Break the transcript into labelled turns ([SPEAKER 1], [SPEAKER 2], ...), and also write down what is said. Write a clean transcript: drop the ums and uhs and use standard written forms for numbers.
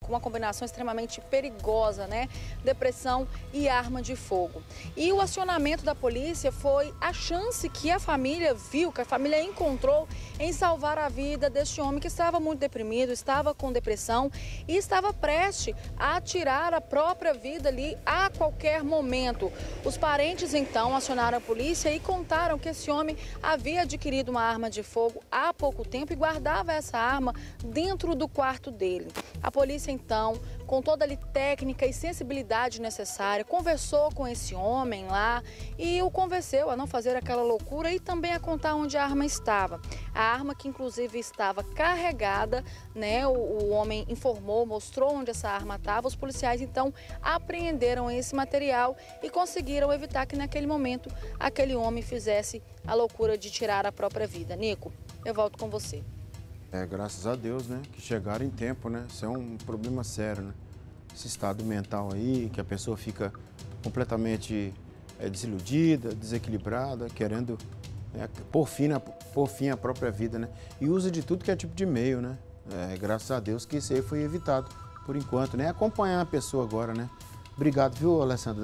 [SPEAKER 1] com uma combinação extremamente perigosa, né? Depressão e arma de fogo. E o acionamento da polícia foi a chance que a família viu, que a família encontrou em salvar a vida deste homem que estava muito deprimido, estava com depressão e estava prestes a tirar a própria vida ali a qualquer momento. Os parentes então acionaram a polícia e contaram que esse homem havia adquirido uma arma de fogo há pouco tempo e guardava essa arma dentro do quarto dele. A polícia então, com toda ali técnica e sensibilidade necessária, conversou com esse homem lá e o convenceu a não fazer aquela loucura e também a contar onde a arma estava. A arma que inclusive estava carregada, né? O homem informou, mostrou onde essa arma estava. Os policiais então apreenderam esse material e conseguiram evitar que naquele momento aquele homem fizesse a loucura de tirar a própria vida. Nico, eu volto com você.
[SPEAKER 2] Graças a Deus, né, que chegaram em tempo, né? Isso é um problema sério, né? Esse estado mental aí, que a pessoa fica completamente desiludida, desequilibrada, querendo pôr fim à própria vida, né? E usa de tudo que é tipo de meio, né? Graças a Deus que isso aí foi evitado por enquanto, né? Acompanhar a pessoa agora, né? Obrigado, viu, Alessandra?